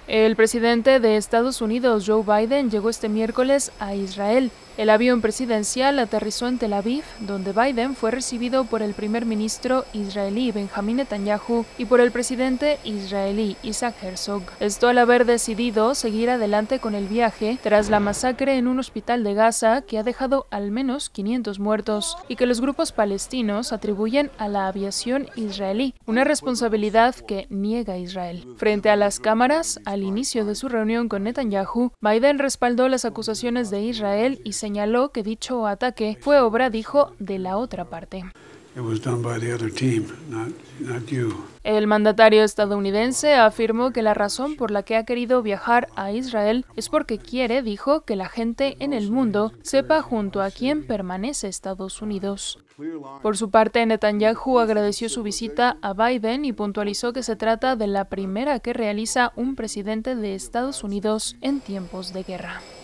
El presidente de Estados Unidos, Joe Biden, llegó este miércoles a Israel. El avión presidencial aterrizó en Tel Aviv, donde Biden fue recibido por el primer ministro israelí Benjamín Netanyahu y por el presidente israelí Isaac Herzog. Esto al haber decidido seguir adelante con el viaje tras la masacre en un hospital de Gaza que ha dejado al menos 500 muertos y que los grupos palestinos atribuyen a la aviación israelí, una responsabilidad que niega Israel. Frente a las cámaras, al inicio de su reunión con Netanyahu, Biden respaldó las acusaciones de Israel y señaló que dicho ataque fue obra, dijo, de la otra parte. El mandatario estadounidense afirmó que la razón por la que ha querido viajar a Israel es porque quiere, dijo, que la gente en el mundo sepa junto a quién permanece Estados Unidos. Por su parte, Netanyahu agradeció su visita a Biden y puntualizó que se trata de la primera que realiza un presidente de Estados Unidos en tiempos de guerra.